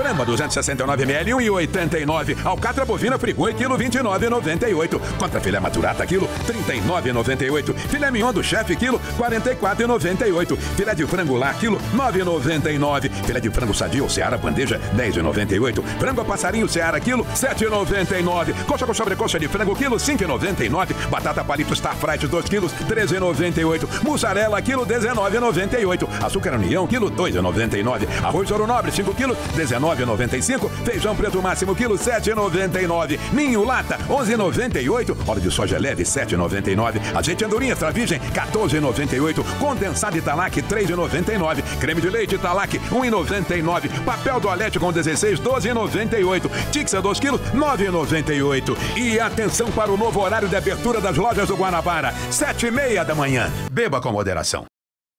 Brahma 269 ml, 1,89. Alcatra bovina Frigoi, quilo 29,98. Contra filé maturata, quilo 39,98. Filé mignon do chefe, quilo 44,98. Filé de frango lá, quilo 9,99. Filé de frango sadio ou Seara bandeja, 10,98. Frango a passarinho Seara, quilo 7,99. Coxa com sobrecoxa de frango, quilo 5,99. Batata palito Star Fried, 2 quilos, 13,98. Mussarela, quilo 19,98. Açúcar União, quilo 2,99. Arroz Ouro Nobre, 5 quilos, 19,95. Feijão preto máximo, quilo 7,99. Ninho lata, 11,98. Óleo de soja leve, 7,99. Azeite andorinha extra virgem, 14,98. Condensado Italac, 3,99. Creme de leite Italac, 1,99. Papel toalete com 16, 12,98. Tixa 2 quilos, 9,98. E atenção para o novo horário de abertura das lojas do Guanabara, 7:30 da manhã. Beba com moderação.